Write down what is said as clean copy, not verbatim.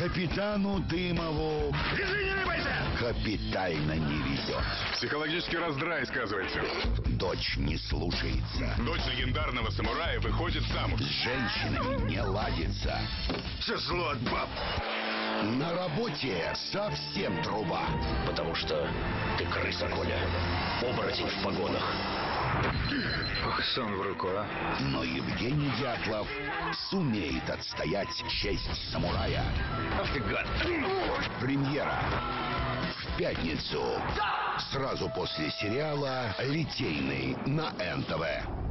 Капитану Дымову капитально не везет. Психологический раздрай сказывается. Дочь не слушается. Дочь легендарного самурая выходит замуж. С женщинами не ладится. Все зло от баб. На работе совсем труба. Потому что ты крыса, Коля. Оборотень в погонах. Ох, сон в руку, а. Но Евгений Дятлов сумеет отстоять честь самурая. Ах ты гад. Премьера в пятницу. Сразу после сериала «Литейный» на НТВ.